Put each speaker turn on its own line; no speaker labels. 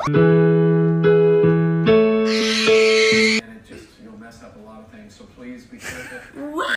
And it just, you'll mess up a lot of things, so please be careful.